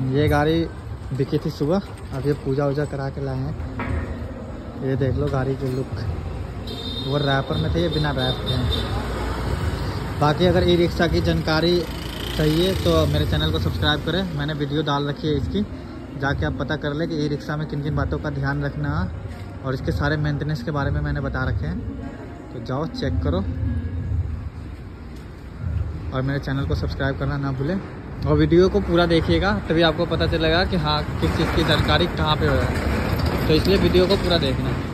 ये गाड़ी बिकी थी सुबह, अब ये पूजा वूजा करा के लाए हैं। ये देख लो गाड़ी की लुक, वो रैपर में थे, ये बिना रैप के हैं। बाकी अगर ई रिक्शा की जानकारी चाहिए तो मेरे चैनल को सब्सक्राइब करें, मैंने वीडियो डाल रखी है इसकी, जाके आप पता कर ले कि ई रिक्शा में किन किन बातों का ध्यान रखना और इसके सारे मेंटेनेंस के बारे में मैंने बता रखे हैं। तो जाओ चेक करो और मेरे चैनल को सब्सक्राइब करना ना भूलें और वीडियो को पूरा देखिएगा, तभी आपको पता चलेगा कि हाँ किस चीज़ की जानकारी कहाँ पे हो है। तो इसलिए वीडियो को पूरा देखना।